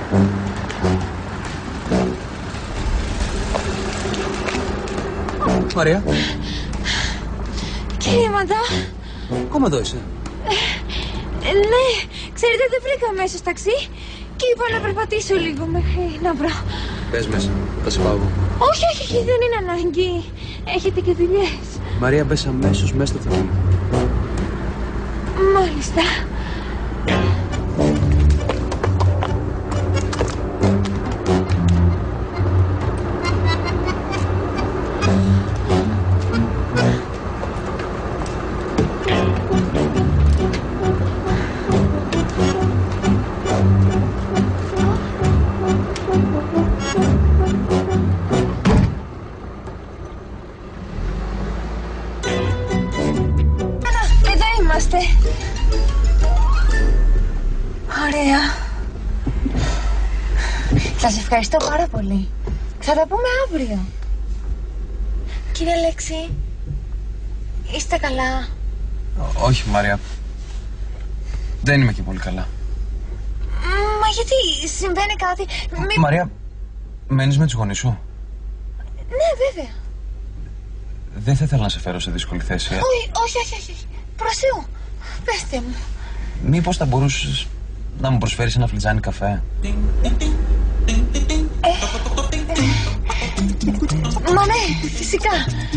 Μαρία. Κύριε Μαντά. Ακόμα εδώ είσαι? Ναι, ξέρετε δεν βρήκα αμέσως ταξί και είπα να περπατήσω λίγο μέχρι να βρω. Πες μέσα, θα σε πάω εγώ. Όχι, δεν είναι ανάγκη. Έχετε και δουλειές. Μαρία, μπες αμέσως μέσα στο αυτοκίνητο. Μάλιστα. Ωραία. Σας ευχαριστώ πάρα πολύ. Θα τα πούμε αύριο. Κύριε Λέξη, είστε καλά? Όχι, Μαρία. Δεν είμαι και πολύ καλά. Μα γιατί, συμβαίνει κάτι? Μαρία, μένεις με τους γονείς σου? Ναι, βέβαια. Δεν θα ήθελα να σε φέρω σε δύσκολη θέση. Όχι. Προς Θεού, πέστε μου. Μήπως θα μπορούσες να μου προσφέρεις ένα φλιτζάνι καφέ? Μα ναι, φυσικά.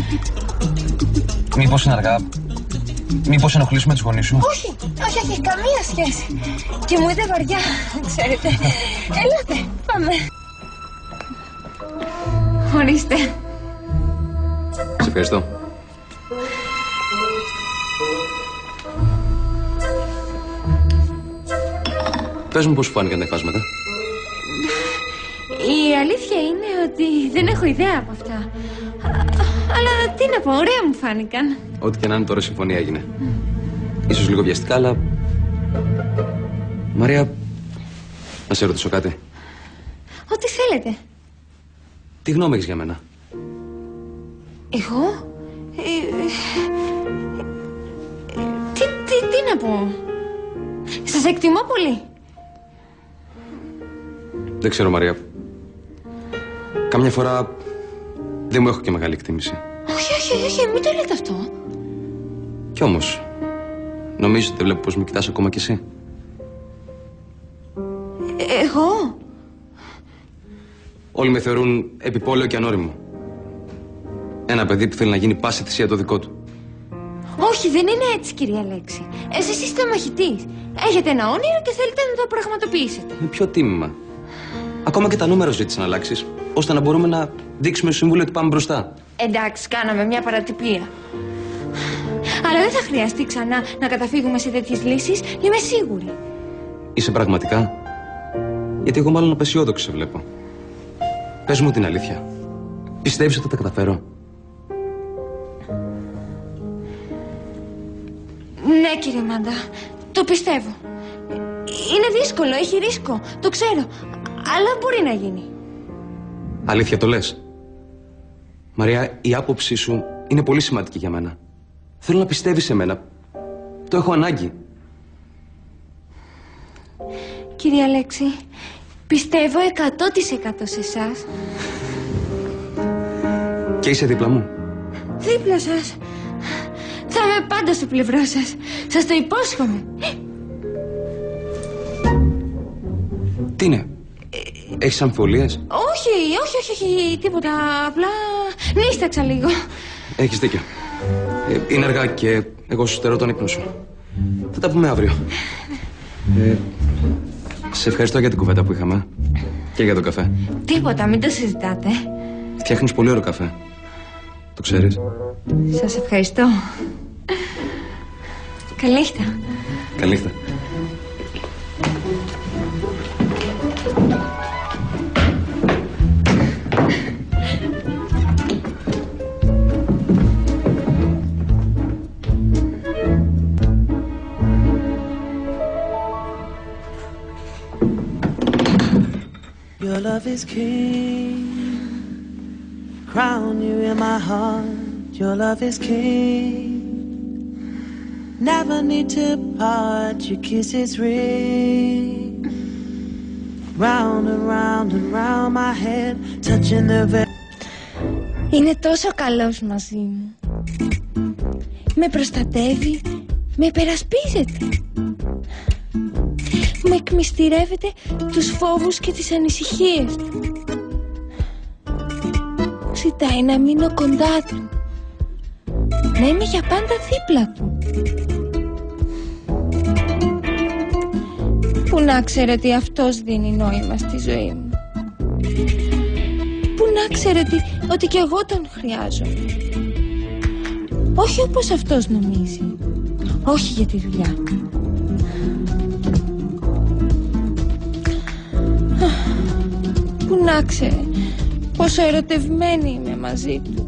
Μήπως είναι αργά? Μήπως ενοχλήσουμε τους γονείς σου? Όχι, καμία σχέση. Και μου είδε βαριά, ξέρετε. Έλατε, πάμε. Ορίστε. Σε ευχαριστώ. Πες μου πώς σου φάνηκαν τα υφάσματα. Η αλήθεια είναι ότι δεν έχω ιδέα από αυτά. Αλλά τι να πω, ωραία μου φάνηκαν. Ό,τι και να είναι τώρα, συμφωνία έγινε. Ίσως λίγο βιαστικά, αλλά... Μαρία, να σε ρωτήσω κάτι. Ό,τι θέλετε. Τι γνώμη έχεις για μένα? Εγώ? Τι να πω. Σας εκτιμώ πολύ. Δεν ξέρω, Μαρία. Κάμια φορά δεν μου έχω και μεγάλη εκτίμηση. Όχι, μην το λέτε αυτό. Κι όμως, νομίζω ότι δεν βλέπω πως με κοιτάς ακόμα κι εσύ. Εγώ? Όλοι με θεωρούν επιπόλαιο και ανώριμο. Ένα παιδί που θέλει να γίνει πάση θυσία το δικό του. Όχι, δεν είναι έτσι, κυρία Λέξη. Εσείς είστε μαχητής. Έχετε ένα όνειρο και θέλετε να το πραγματοποιήσετε. Με ποιο τίμημα? Ακόμα και τα νούμερα ζήτησε να αλλάξεις, ώστε να μπορούμε να δείξουμε στο Συμβούλιο ότι πάμε μπροστά. Εντάξει, κάναμε μια παρατυπία. Αλλά δεν θα χρειαστεί ξανά να καταφύγουμε σε τέτοιες λύσεις, είμαι σίγουρη. Είσαι πραγματικά? Γιατί εγώ μάλλον απεσιόδοξη σε βλέπω. Πες μου την αλήθεια. Πιστεύεις ότι θα τα καταφέρω? Ναι, κύριε Μάντα, το πιστεύω. Είναι δύσκολο, έχει ρίσκο, το ξέρω. Αλλά μπορεί να γίνει. Αλήθεια το λες? Μαρία, η άποψή σου είναι πολύ σημαντική για μένα. Θέλω να πιστεύεις σε μένα. Το έχω ανάγκη. Κυρία Λέξη, πιστεύω 100% σε εσάς. Και είσαι δίπλα μου? Δίπλα σας. Θα είμαι πάντα στο πλευρό σας. Σας το υπόσχομαι. Τι είναι? Έχεις αμφιβολίες? Όχι, τίποτα. Απλά νύσταξα λίγο. Έχεις δίκιο. Είναι αργά και εγώ σου στερώ τον ύπνο σου. Θα τα πούμε αύριο. Σε ευχαριστώ για την κουβέντα που είχαμε. Και για τον καφέ. Τίποτα, μην το συζητάτε. Φτιάχνεις πολύ ωραίο καφέ. Το ξέρεις? Σας ευχαριστώ. Καληνύχτα. Καληνύχτα. Your love is king, crown you in my heart. Your love is king, never need to part. Your kiss is ring, round and round and round my head, touching the Είναι τόσο καλός μαζί μου. Με προστατεύει, με υπερασπίζεται. Μου εκμυστηρεύεται τους φόβους και τις ανησυχίες του. Ζητάει να μείνω κοντά του, να είμαι για πάντα δίπλα του. Πού να ξέρει ότι αυτός δίνει νόημα στη ζωή μου. Πού να ξέρει ότι κι εγώ τον χρειάζομαι. Όχι όπως αυτός νομίζει. Όχι για τη δουλειά. Πού να ξέρει πόσο ερωτευμένη είμαι μαζί του.